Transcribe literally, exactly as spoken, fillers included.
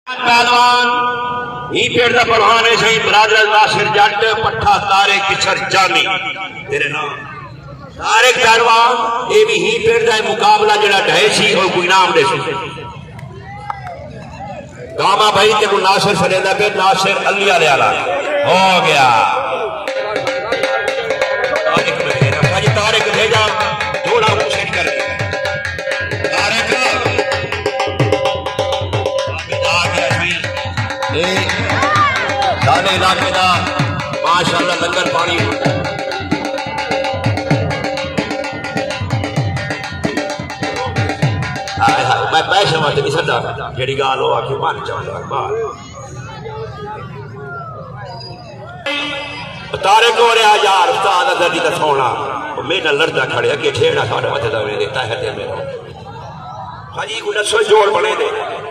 पहलवान ही पेड़ का पहलवान है सही बरादर नासिर जट पट्ठा तारे किशर जानी तेरे नाम तारे पहलवान ये भी ही पेड़ का मुकाबला जरा ढहे सी और कोई नाम दे गामा भाई ते को नासिर फरेंदा पे नासिर अली वाले वाला हो गया तारिक भेजा भाई तारिक भेजा थोड़ा कोशिश कर सारे इलाके का माशाअल्लाह लंगर पानी मैं पैसे मत नहीं सकता जी गाल हो आके मन चाहता तारे को रहा यार उस्ताद अजदी का सोना मेरा लड़ता खड़े अगे ठेड़ा साढ़े मत देता है मेरा हाजी को दसो जोड़ बने दे